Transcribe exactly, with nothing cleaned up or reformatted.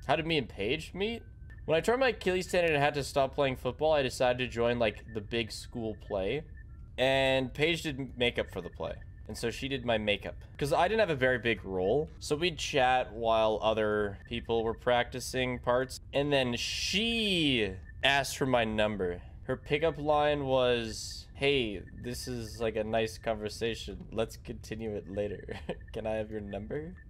How did me and Paige meet? When I tore my Achilles tendon and had to stop playing football, I decided to join like the big school play. And Paige did makeup for the play. And so she did my makeup. Because I didn't have a very big role. So we'd chat while other people were practicing parts. And then she asked for my number. Her pickup line was, hey, this is like a nice conversation. Let's continue it later. Can I have your number?